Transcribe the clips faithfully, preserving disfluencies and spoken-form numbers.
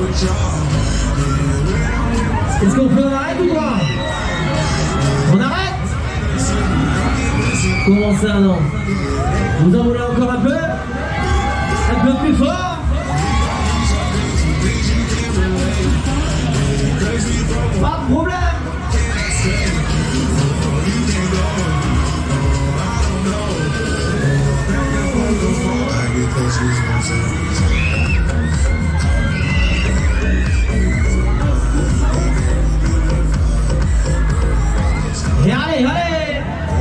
Est-ce qu'on fait un arrêt ou quoi? On arrête? Comment ça non? Vous en voulez encore un peu? Un peu plus fort? Pas de problème. Et allez, allez!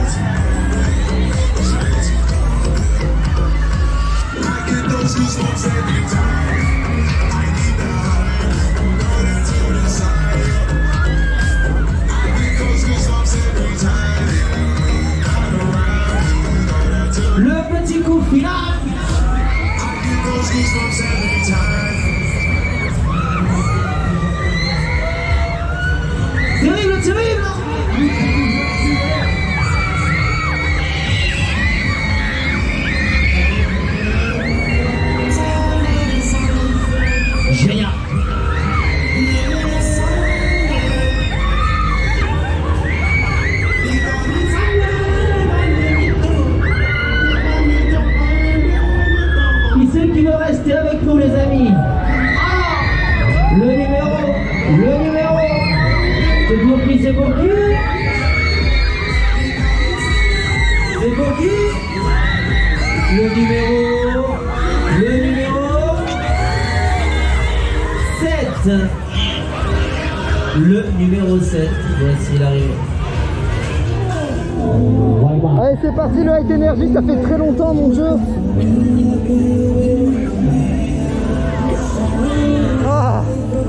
Le petit coup final. Terrible, terrible. Génial. Qui c'est qui veut rester avec nous, les amis? Ah, le numéro, le numéro. C'est pour qui? C'est pour qui? C'est pour qui? Le numéro, le numéro sept. Le numéro sept. Voici l'arrivée. Allez, c'est parti, le High Energy, ça fait très longtemps mon jeu. Ah.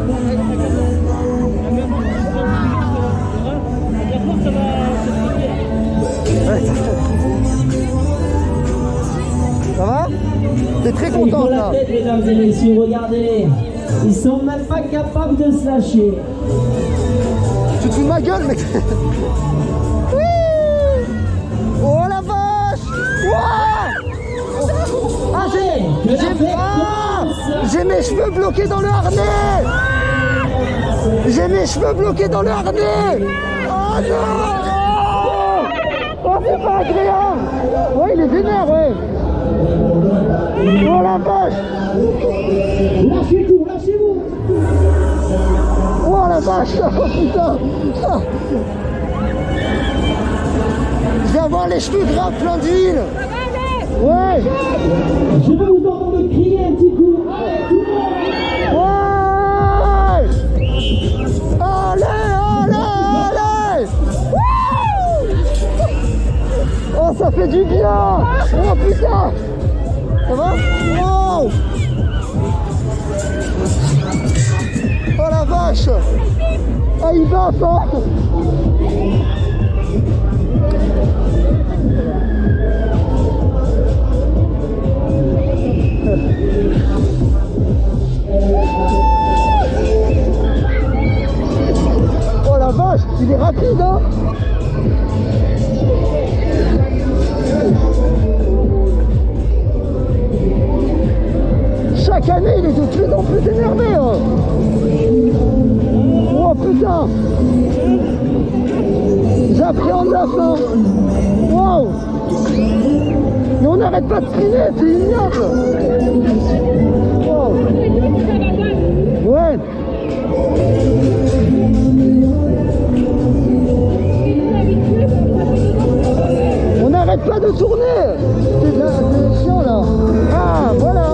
Ça va? T'es très content là. La tête, mesdames et messieurs, regardez. Ils sont même pas capables de se lâcher. Tu te fous de ma gueule, mec. Oui. Oh la vache. Wow. Ah, j'ai ah, j'ai mes cheveux bloqués dans le harnais. J'ai mes cheveux bloqués dans le harnais. Oh non. Oh, c'est pas agréable. Ouais, il est vénère, ouais. Oh la vache. Lâchez tout, lâchez-vous. Oh la vache. Oh putain. Je vais avoir les cheveux gras plein d'huile. Ouais. Je veux vous entendre crier un petit coup. Allez, tout le monde. Ouais. Allez, allez, allez. Wouh. Oh, ça fait du bien. Oh putain. Ça va? Wow. Oh la vache. Ah, il va, ça. Oh la vache, il est rapide, hein. Chaque année, il est de plus en plus énervé, hein. Oh putain. J'appréhende la fin. Wow. Mais on n'arrête pas de spinner, c'est ignoble. Wow. Ouais. On n'arrête pas de tourner. C'est de la... c'est chiant là. Ah, voilà.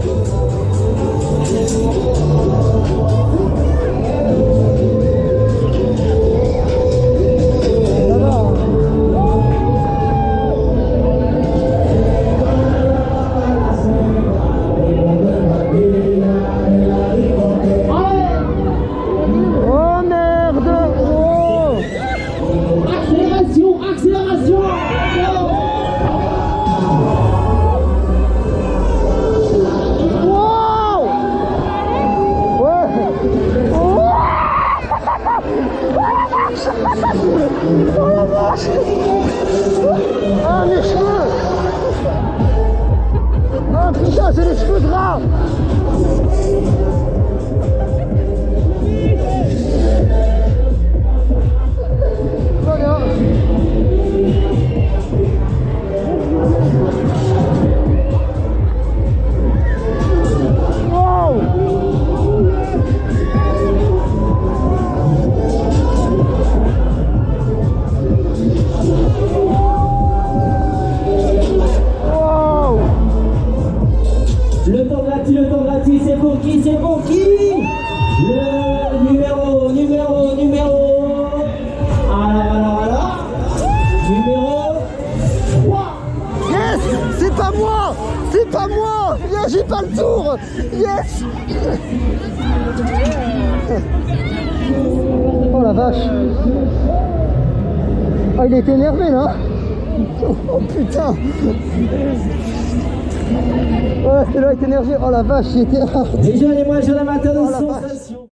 Oh la vache. Ah, mes cheveux. Ah putain, j'ai les cheveux gras. c'est pour qui? Le numéro, numéro, numéro. Alors, alors, alors. Numéro trois. Yes! C'est pas moi! C'est pas moi! Yes, j'ai pas le tour! Yes! Oh la vache! Oh, il est énervé là! Oh putain! Ouais, c'est là, il est énervé! Oh la vache, il était... Les jeunes et moins jeunes amateurs de Oh la sensation.